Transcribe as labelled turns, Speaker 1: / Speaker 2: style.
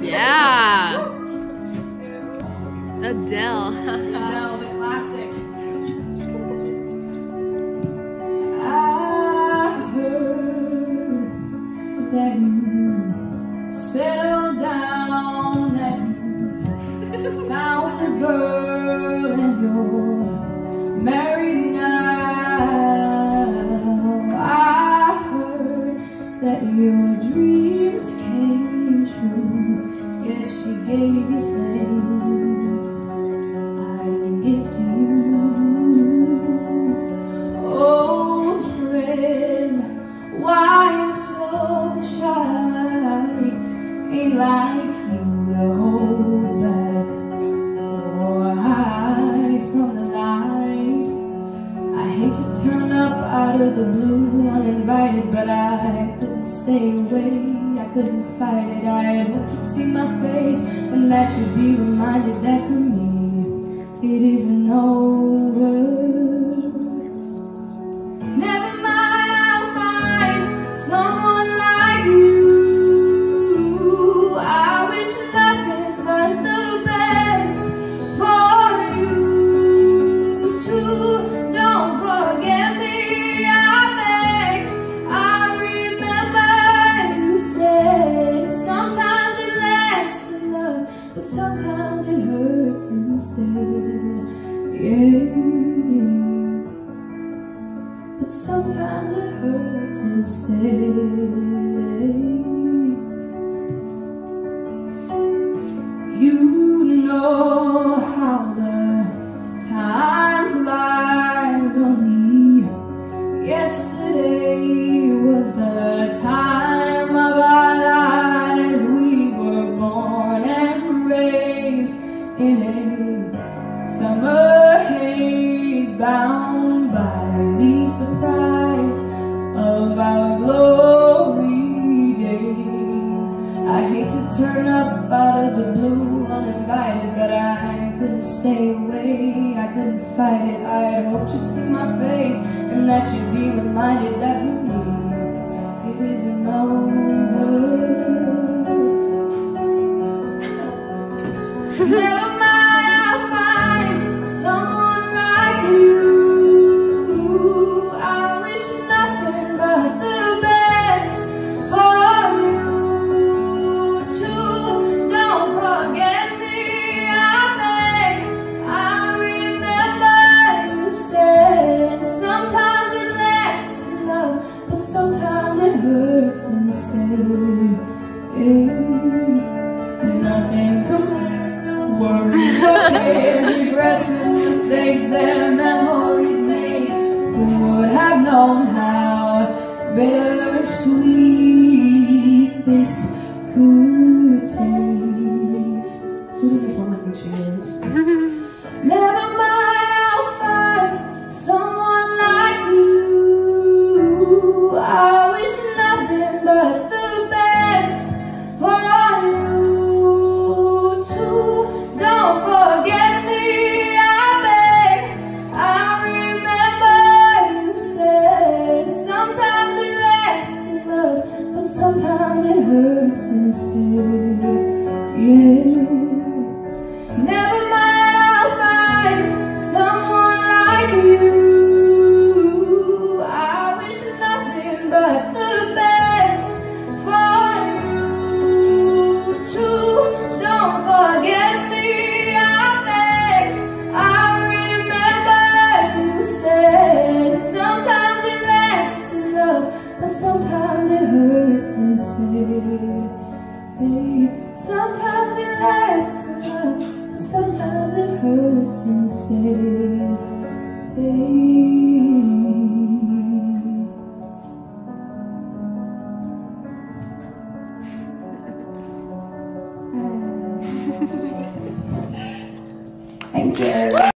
Speaker 1: Yeah. Adele.
Speaker 2: Adele, the classic. I heard that you settled down, that you found a girl and you're married now. I heard that your dreams came true. Yes, she gave you things I didn't give to you. Old friend, why you so shy? Ain't like you to hold back or hide from the light. I hate to turn up out of the blue uninvited, but I couldn't stay away, I couldn't fight it. I had hoped you'd see my face and that you'd be reminded that for me it isn't over. Never mind, I'll find someone like you. I wish nothing but the best for you too. Don't forget me, I beg. I remember you said sometimes it lasts in love, but sometimes it hurts instead. Yeah, but sometimes it hurts instead. You know how the time flies. Only yesterday was the time of our lives. We were born and raised in a summer haze, bound by the surprise of our glory days. I hate to turn up out of the blue uninvited, but I couldn't stay away, I couldn't fight it. I had hoped you'd see my face and that you'd be reminded that for me it isn't over. Never mind, I'll find someone like you. I wish nothing but the best for you too. Don't forget me, I beg. I remember you said sometimes it lasts in love, but sometimes it hurts instead. Nothing compares to worries or cares, regrets and mistakes, their memories made. Who would have known how bittersweet this could taste? Who does this woman think she is? Never mind, I'll find someone like you. I wish nothing but the best for you too. Don't forget me, I beg. I remember you said sometimes it lasts in love, but sometimes it hurts instead. Yeah. Never mind, I'll find someone like you. I wish nothing but the best for you too. Don't forget me, I beg. I remember you said sometimes it lasts in love, but sometimes it hurts instead. Sometimes it lasts in love, but sometimes it hurts instead. Thank you.